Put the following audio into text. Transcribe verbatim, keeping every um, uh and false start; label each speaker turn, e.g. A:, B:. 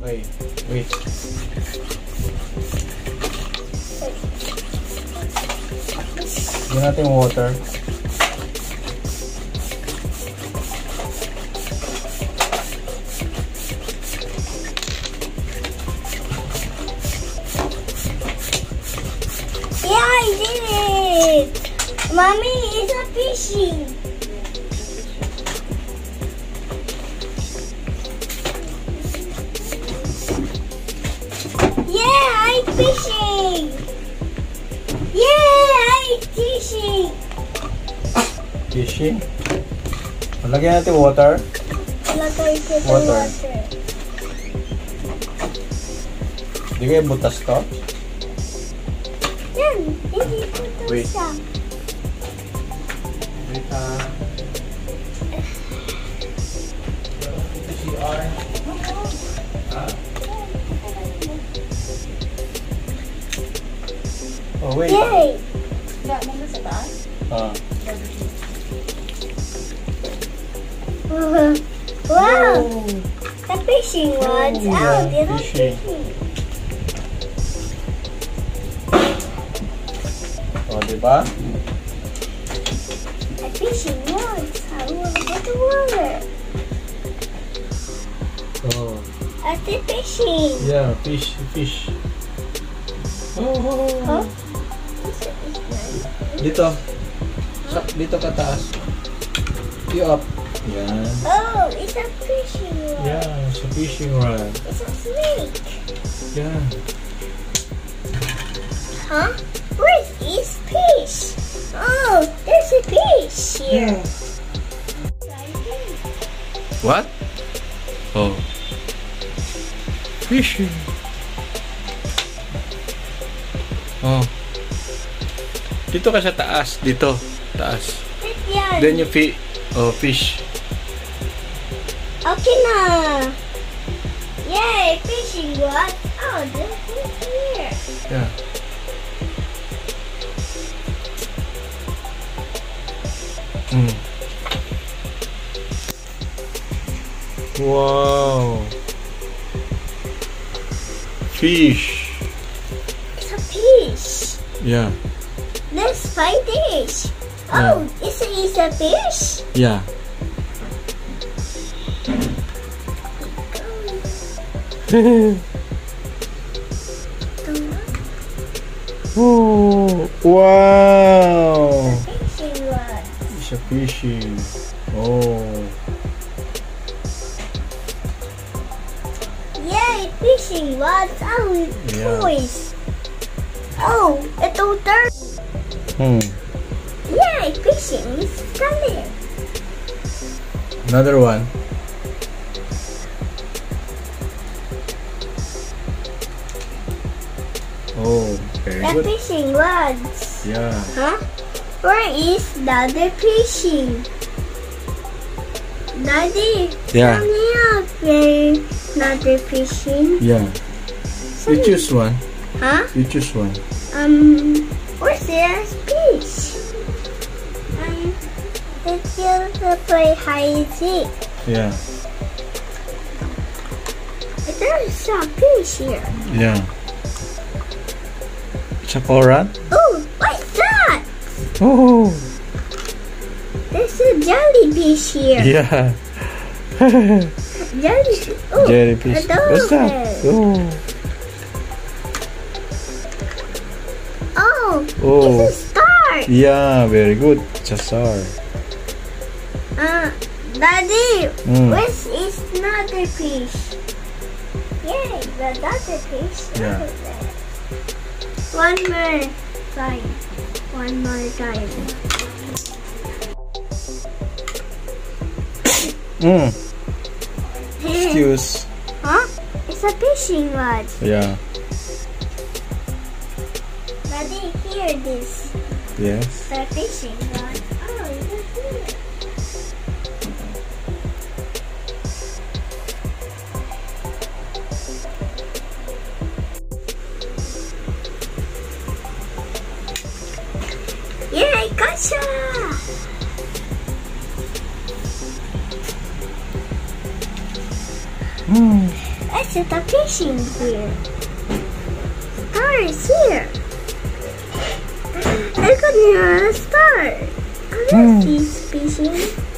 A: Okay, wait. Bigyan natin water.
B: Yeah, I did it! Mommy, it's a fishing! Yeah, I'm fishing! Yeah, I'm fishing!
A: Fishing? Lagyan natin water.
B: Lagay ko sa
A: Water.
B: water.
A: Hindi kayo butas to?
B: Yan, hindi ko to
A: Wait.
B: siya.
A: Wait ah. Ito si R. Ah? Oh, wait.
B: Yay!
C: Wala mo na sa taas?
A: Ah.
B: Wow! The fishing ones
A: Oh,
B: out.
A: yeah,
B: They're
A: fishing.
B: fishing.
A: Oh, diba?
B: The fishing ones. I will go to water.
A: Oh.
B: At the fishing.
A: Yeah, fish, fish. Oh.
B: Huh?
A: Dito. Sa, dito ka taas. You up. Yan.
B: Oh, it's a fishing rod.
A: Yeah, it's a fishing rod.
B: It's a snake.
A: Yeah.
B: Huh? Where is fish? Oh, there's a fish here.
A: What? Oh. Fishing. Oh. Dito ka sa taas. Dito. Taas.
B: Yan.
A: Then you fi oh, fish.
B: Okay na. Yay, fishing rod. Oh, there's fish here.
A: Yeah. Mm. Wow. Fish.
B: It's a fish.
A: Yeah.
B: There's five fish. Oh, it's a, it's a fish.
A: Yeah. Oh, wow.
B: Fishing rod.
A: It's a fishing. Oh.
B: Yay, fishing rods. Oh,
A: Yeah.
B: toys. Oh, ito third.
A: Hmm.
B: Yay, fishing is coming.
A: Another one. Oh, very
B: The
A: good.
B: fishing rods.
A: Yeah.
B: Huh? Where is the other fishing? Daddy,
A: Yeah.
B: tell me out where another fishing.
A: Yeah. You choose one.
B: Huh?
A: You choose one.
B: Um, where's the fish? Um, let's just play hide and seek.
A: Yeah.
B: There's a fish here.
A: Yeah. It's a coral.
B: Oh, what's that?
A: Oh.
B: There's a jellyfish here.
A: Yeah.
B: Jellyfish. Oh,
A: Jellyfish.
B: a
A: What's that?
B: dolphin.
A: Oh.
B: Oh,
A: Oh.
B: it's a star.
A: Yeah, very good. It's a star.
B: Uh, Daddy,
A: Mm.
B: where is another fish? Yay, the other fish.
A: Yeah.
B: over there. One more time. One more time.
A: Mm. Excuse.
B: Huh? It's a fishing rod.
A: Yeah.
B: Daddy, hear this.
A: Yes.
B: The fishing rod. Oh, it's here. Yay, gotcha!
A: Mm.
B: Let's There's a fish in here. Star is here. I could hear a star. I love these fishing.